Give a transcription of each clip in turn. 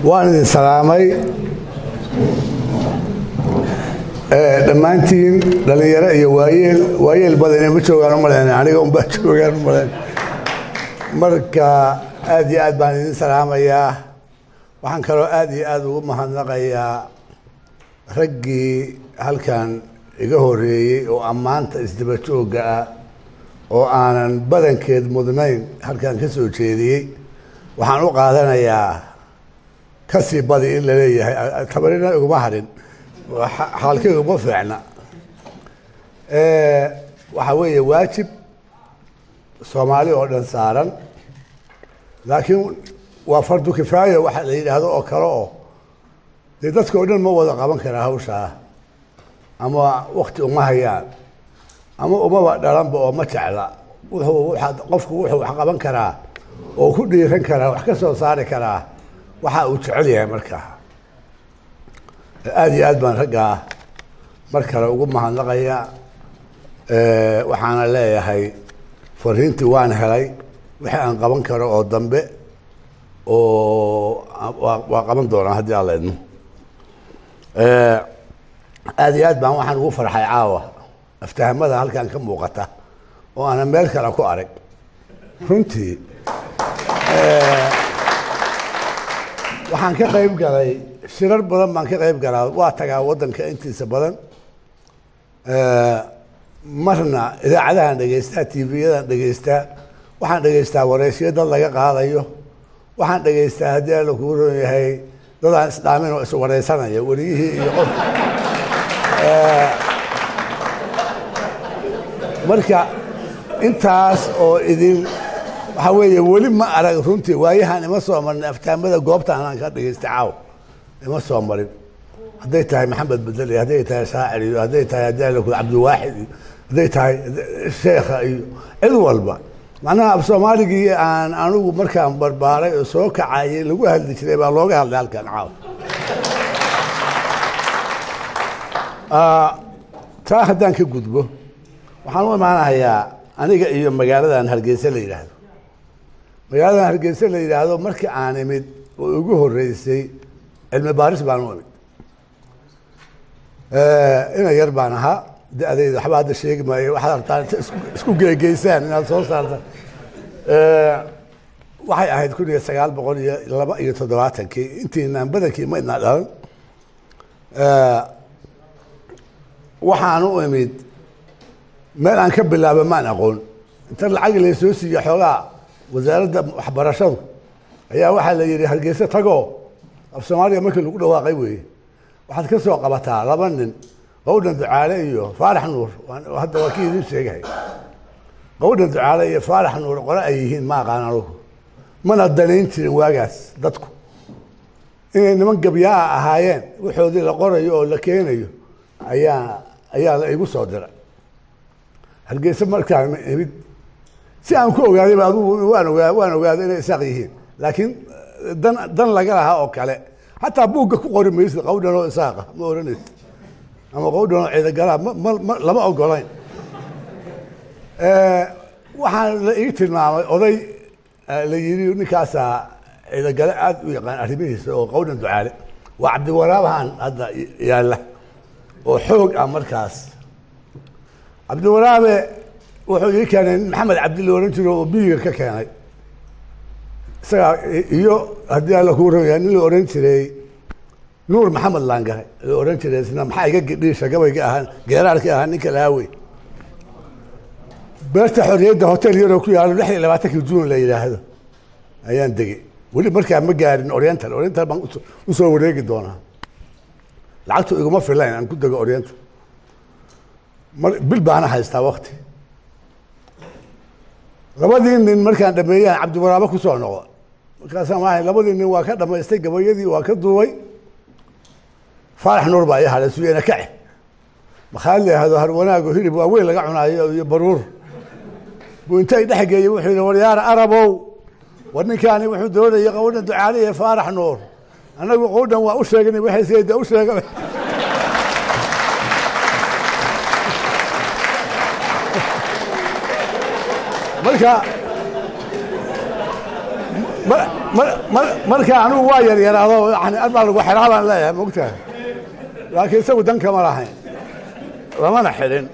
waan idin salaamay dhammaantiin dhalinyaro iyo waayeel badan ma joogaan umaleyn aniga un baa joogaan umaleyn marka aad iyo aad baan idin salaamayaa waxaan kaloo aad iyo aad ugu mahadnaqayaa raggii halkan iga horeeyey oo ammaanta isdaba joogga ah oo aanan badankeed mudnayn halkan ka soo jeediyey waxaan u qaadanayaa kasii badi in la leeyahay tabarina iguma harin xaalkayga uma fiicna waxaa weeye waajib soomaali oo dhan saaran laakiin waa fardu kifaaya waxa la yidhaahdo oo kale oo dee dadka oo dhan ma wada qaban karaa hawshaa ama wakti uma hayaan ama umaba dhalanba oo ma jecla qofku wuxuu wax qaban karaa oo ku dhiiran karaa wax ka soo saari karaa waxa uu jecel yahay markaa aad iyo aad baan raggaa mar kale ugu mahadnaqaya waxaana leeyahay fariintii waan helay wixii aan qaban karo oo dambe oo waa qaban doonaa haddii alla idmo aad iyo aad baan waxaan ugu farxay caawa aftahamada halkan ka muuqata oo aanan meel kale ku arag runtii waxaan ka qayb galay shirar badan baan ka qayb galaa waa tagaa waddanka intiisa badan marna idaacadahan dhegaystaa tvyadan dhegaystaa waxaan dhegaystaa wareysyo dad laga qaadayo waxaan dhegaystaa haddii alla kuu ron yahay dadaan isdhaamin oo iswareysanaya weliyihii iyo qof marka intaas oo idin waxaa weeye weli ma arag runtii waayahan ima soo marin aftaamada goobtaan aan ka dhegaystay caaw ima soo marin hadday tahay maxamed bedel iyo hadday tahay shaacir iyo hadday tahay haddii alla kuu cabdiwaaxid iyo hadday tahay sheekha iyo cid walba macnaha af soomaaligii aan anigu markaan barbaaray oo soo kacayay lagu hadli jiray baa looga hadlay halkan caaw taa haddaan ka gudbo waxaan u imaanayaa aniga iyo magaaladan hargeysa la yidhaahdo magaaladan hargeysa la yidhaahdo markii aan imid oo ugu horeysay cilmi baaris baan u imid ina yar baan ahaa da-dayda waxba hadda sheegi maayo waxaad rabtaan isku geegeysaan inaad soo saarta waxay ahayd 1972 intiinaan badankii ma idnaa dhalan waxaan u imid meel aan ka bilaaba maan aqoon inta lacag la soo siiyo xoolaha wasaaradda waxbarashadu ayaa waxaa la yidhi hargeysa tagoo af soomaaliya markii lagu dhawaaqay weeye waxaad ka soo qabataa 2 nin qowdhan ducaale iyo faarax nuur hadda waa kii idin sheegay qowdhan ducaale iyo faarax nuur qole ay yihiin ma aqaan anugu mana danayn jirin waagaas dadku inay niman gabyaa ahaayeen waxoodii la qorayo oo la keenayo ayaa la igu soo diray hargeysa markaan imid si aan ku ogaaday ba adugu waan ogaaday inay isaaq yihiin laakiin dan laga lahaa oo kale xataa buugga ku qori maysid qowdhan oo isaaqa ma oranaysid ama qowdhan oo ciidagalaa lama ogolayn waxaan la ii tilmaamay oday la yidhi ninkaasaa ciidagale aad u yaqaan arrimihiisa oo qowdhan ducaale waa cabdiwaraabahan hadda yaalla oo xoog ah markaas cabdiwaraabe wuxuu ii keenay maxamed cabdi la ohan jiro oo biyiga ka keenay isagaa iyo haddii alla kuu rabaya nin la ohan jiray nuur maxamed laangare la ohan jiray isna maxaa iga gidhiisha gabayga ahaa geeraarkii ahaa ninka laawey beerta xorriyadda hotel yaroo ku yaalo 26 juun la yidhaahdo ayaan degey weli markaa ma gaarin oriental baan usoo wareegi doonaa lacagtu iguma filayn aan ku dego oriental bil baana haystaa wakti labadii nin markaan dhameeyaan cabdiwaraabo ku soo noqo markaasaan waahay labadii nin waa ka dhamaystay gabayadii waa ka duubay faarax nuur baa ii hadhay suyena kaci maxaa la yidhaahdo har wanaago hilib waa weyn laga cunaayo iyo baruur buu intay dhex geeyey wuxuu yidhi waryaar arabow war ninkaani wuxuu doonayay qowdhan ducaale iyo faarax nuur annagu qowdhan waa u sheegnay waxay sayda u sheegay marka anigu waa yaryaraado yani adbaa lagu xiraa baan leeyahay mogtahay laakiin isagu dan kama lahayn lamana xidhin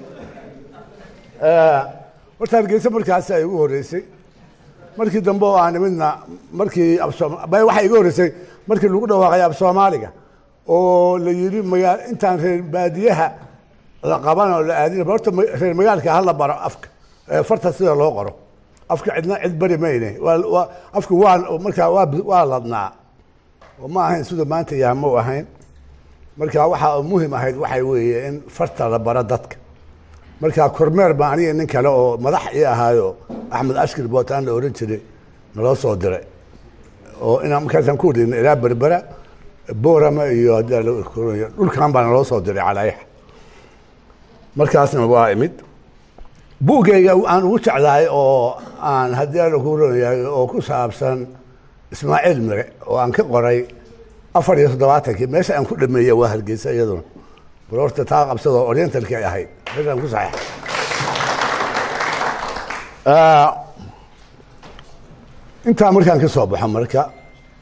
horta Hargeysa markaas ay ugu horeysay markii dambe oo aan midna markii waxay igu horeysay markii lagu dhawaaqay af Soomaaliga oo la yiri intaan reer baadiyaha la qaban oo la aadin horta reer magaalka hal la baro afka farta sida loo qoro afka cidna cid bari meeyne waa afku waa ladnaa وما هين سودا ما أنت يا مو هين مركا واحد مهم هيد واحد وي إن فرت على بردتك مركا كورمير بعني إنك لو مدح يا هايو أحمد أشكر بوتان لورنتري نلا صدره وإن ممكن نقول إن إلى بربرة بورا ما يهدى كل كلام بنا نلا صدره عليه مركا أصلا وايمد بوجي أنا وش على أو أن هدي له كورة أو كوسابسن إسماعيل مري وأن كقري أفريق دواتك ماشي أن كل ما يواهر جيسا يدون ورورت تاقب صدق أورينتال كي هاي هذا مو صحيح أنت أمريكان كصوب حمركا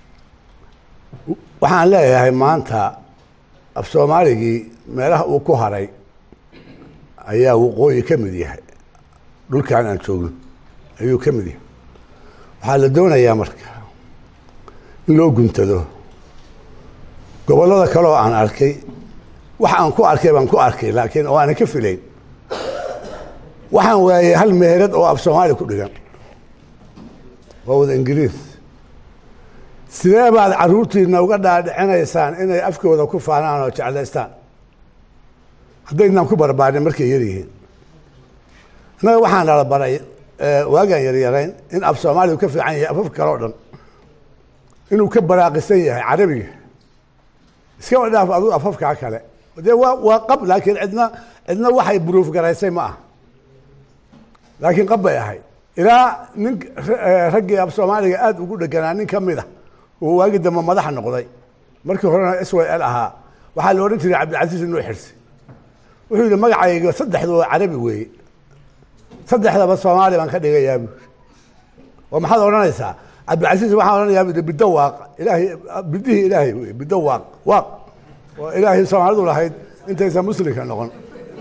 وحان لا يا هاي ما أنت الصومالي ماله وكهري أيها وقوي كمدي هاي دول كان أنتون أيو كمدي حال دونا يا مركا لو قمت له قبل هذا كلو عن أركي وحن كو أركي بان كو أركي لكن وأنا كفلين وحن ويا هالمهرد أو أبصمالي كلهم وهو الإنجليز سنة بعد عروتي إنه قد أنا إنسان إنه أفكر وذا كفانا أنا وتعلستان حدينا كبر بعد مركي يريهن أنا وحن على براي واجا يريرين إن أبصمالي وكفي عني أفكر أردن إنه كبر عقسية عربي سوى ده أضو أفكر عكلا وده وقبل لكن عندنا واحد بروف قرايسي معه لكن قبل يا هاي إلى نك رجع بصومالي قاد وقول لك أنا نكمل ده وواجد لما مدح النقضي مركب هنا أسوأ قالها وحال ورنتي عبد العزيز إنه يحرسي وهو لما جاي صدق هذا عربي وي صدق هذا بصومالي من خدي جيابه وما حدا ورانا يسا عبد العزيز ما حدا ورانا بالدواق إلهي بديه إلهي بالدواق واق وإلهي صومالي ولا هيد أنت إذا مسلم كان نقول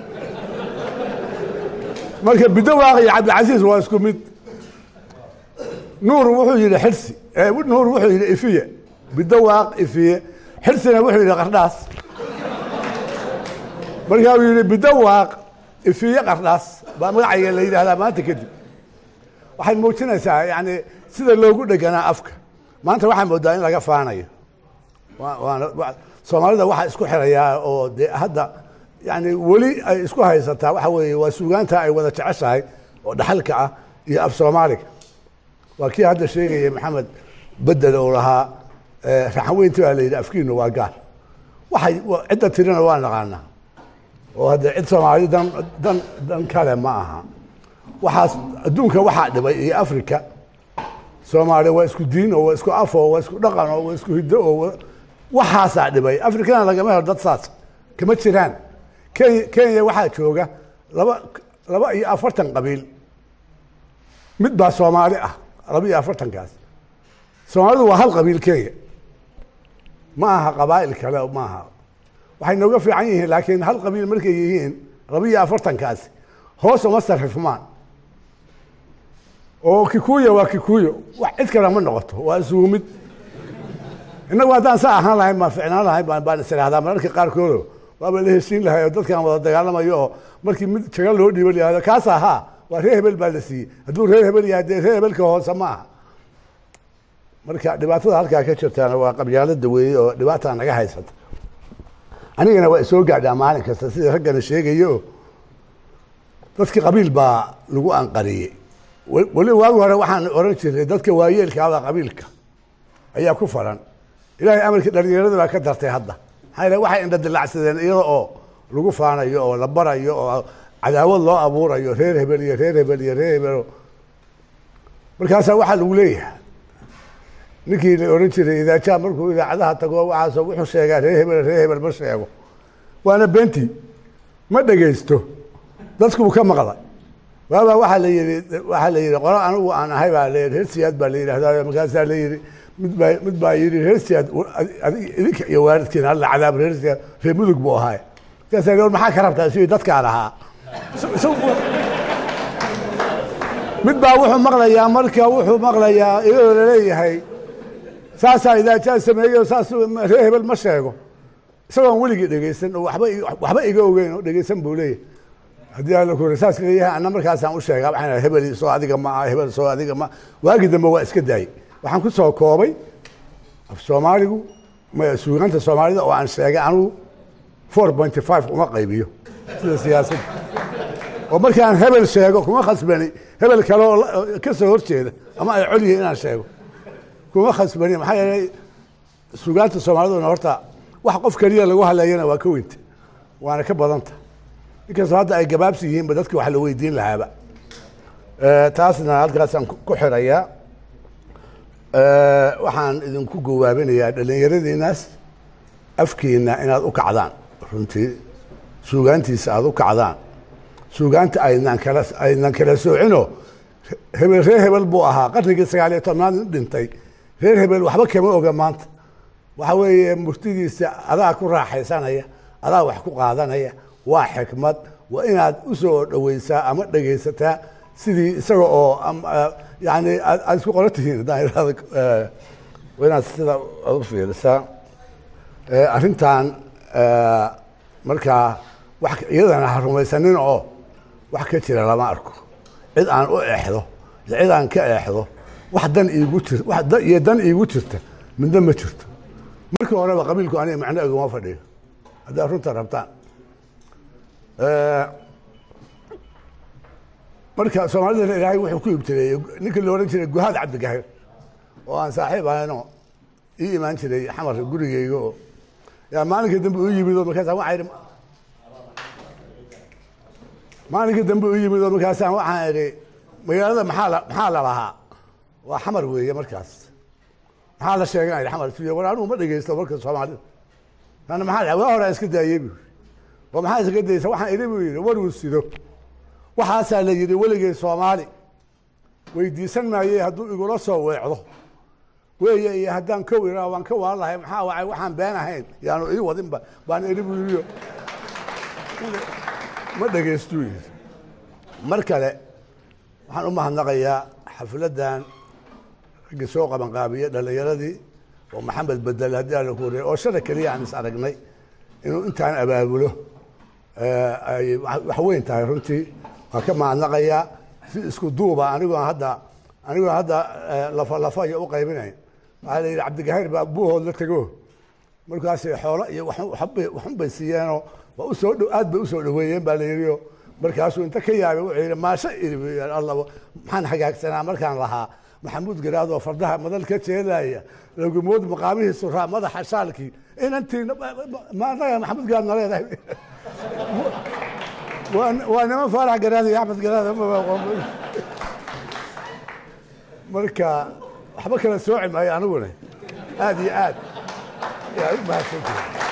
مركب بدواق يا عبد العزيز واسكو نور وحي إلى حرسي نور وحي إلى إفية بدواق إفية حرسنا وحي إلى قرداس مركب يلي بدواق إفية قرداس ما عيل اللي هذا ما تكذب waxay muujinaysaa yani sida loogu dhaganaa afka maanta waxaan moodaa in laga faanayo Soomaalida waxa isku xirayaa oo hadda yani wali ay isku haysataa waxa weeye waa suugaanta ay wada jeceshahay oo dhaxalka ah iyo af Soomaaliga waa kii hadda sheegay Maxamed bedel oo lahaa raxweyntii waa leeyahay afkiina waa gaar waxay cidda tirina waa naqaanaa oo hadda cid Soomaali dan kale ma aha waxaas adduunka waxa dhibay ee Afrika Soomaaliya waa isku diin oo waa isku af oo waa isku dhaqan oo waa isku hiddo oo waxaas dhibay Afrikana laga helo dad saas kama jiraan Kenya waxa jooga laba iyo 40 qabiil mid baa Soomaali ah 42 kaas Soomaalidu waa hal qabiil Kenya ma aha qabaa'il kale ma aha waxay nooga fiican yihiin laakiin hal qabiil markay yihiin 42 kaas hoos uma sarfmaan oo Kikuyu waa Kikuyu wax cid kale ma noqoto waa suumid inagu hadaan saa ahaan lahayn ma ficnaan lahayn baan isiraahdaa markii qaar koolo waaba la heshiin lahayd oo dadkan wada dagaalamayo markii mid jagal loo dhiibay yahay kaas ahaa waa reer hebel baa la siiyay haduu reer hebel yahay reer hebelka hoose ma aha marka dhibaatada halka ka jirtaan waa qabyaalada weey oo dhibaatada naga haysata anigana waa soo gaadhaa maalin kasta sida raggan sheegayo dadka qabiil baa lagu anqariyay wali waagu hore waxaan oran jiray dadka waayeelka ah qabiilka ayaa ku faran ilaahay amarka dhalinyarada baa ka dartay hadda hayla waxay inda dilacsadeen iyada oo lagu faanayo oo la barayo oo cadaawad loo abuurayo reer hebel iyo reer hebel iyo reer hebel markaas waxa lagu leeyahay ninkii la oran jiray idaajaa markuu idaacadaha tago waxa wuxuu sheegaa reer hebel ma sheego waana beenti ma dhageysto dadku ka maqlay waxa la yiri qoro anigu aan ahay baa leeyahay siyaad baa la yiraahdaa markaas la yiri mid baa yidhi reersiyaad idinka iyo waalidkiina alla cadaab reersiyaad reer mudug buu ahaay markaasaa maxaa ka rabtaa sidii dadkaan ahaa mid baa wuxuu maqlayaa marka wuxuu maqlayaa iyadoo laleeyahay saasaa idaajaa sameeyo saas reer hebel ma sheego isagoon weligii dhegaysan oo waxba iga ogeyn oo dhegaysan buu leeyahay haddii alla ku saas leeyahay anna markaasaan u sheegaa waxaan hebel soo adiga ma aha hebel soo adiga ma waagii dambe waa iska daayey waxaan ku soo koobay af soomaaligu suugaanta soomaalida oo aan sheegay anugu 4.5 uma qaybiyo sida siyaasadda oo markaan hebel sheego kuma khasbani hebel kale oo ka soo horjeeda ama ay col yihiin inaan sheego kuma khasbani maxaa yeelay suugaanta soomaaliduna horta wax qof keliya lagu hadlayana waa ka weynta waana ka badanta inkastoo hadda ay gabaabsi yihiinba dadkii wax la weydiin lahaaba taasna halkaasaan ku xirayaa waxaan idinku gawaabinayaa dhallinyaradiinaas afkiina inaad u kacdaan runtii suugaantiisa aad u kacdaan suugaanta aynan kala soocino hebel reer hebel buu ahaa qarnigii 19 dhintay reer hebel waxba kama oga maanta waxa weeye murtidiisa adaa ku raaxaysanaya adaa wax ku qaadanaya waa xikmad waa inaad u soo dhawaysaa ama dhegaysataa sidii isaga oo yani aad isku qoran tihiin haddaan irahdo waa inaad sida u fiirisaa arrintan markaa wax iyadana ha rumaysanin oo wax ka jira lama arko cid aan u eexdo iyo cid aan ka eexdo wax dan iigu jirta wax iyo dan iigu jirta midna ma jirto markii horeba qabiilku aniga macno iguma fadhiyo haddaad runta rabtaan marka soomaalida ilaahay wuxuu ku ibtileeyey ninkii la odhan jiray guhaad cabdigahir oo aan saaxiib ahayno ii imaan jiray xamar gurigeyga oo yaa maalinkii dambe u yimid oo markaasaan waxaan idhi maalinkii dambe u yimid oo markaasaan waxaan idhi magaalada maxaa la lahaa waa xamar weeye markaas maxaa la sheegan idhi xamar war anugu ma dhegaysto marka soomaalida ana maxaa waa hore aan iska daayey buu oo maxaa iskaga daysa waxaan idhi buu yidhi war uu sido waxaasaa la yidhi weligay soomaali weydiisan maayey hadduu igula soo weecdo weeye iyo haddaan kow iraa waan ka waan lahay maxaa wacay waxaan been ahayn yaanu ii wadinba baan idhi buu yidhi ma dhegaystuu yidhi mar kale waxaan u mahadnaqayaa xafladdan raggii soo qabanqaabiye dhallinyaradii oo maxamed bedel haddii alla ku horreey oo shala keliya aan is aragnay inuu intaan abaabulo ay wax weyn tahay runtii waan ka mahadnaqayaa si isku duuba anigoo hadda lafa iyo u qaybinayn waxaa la yidhi cabdigahir baa buuhood la tego markaasay xoolo iyo waxun bay siiyeenoo aad bay usoo dhaweeyeen baa la yidhi markaasuu inta ka yaabay wuxuu yidhi maasha iri alla maxaan hagaagsanaa markaan lahaa maxamuud garaad oo fardaha madal ka jeedaya lagumood maqaamihiisu raa madaxa shaalkii inantiina ma anaga maxamuud garaad naleedahay waa niman faarax garaad iyo axmed garaad marka waxba kala sooci maayo aniguna aad iyo aad yaa u mahadsantihi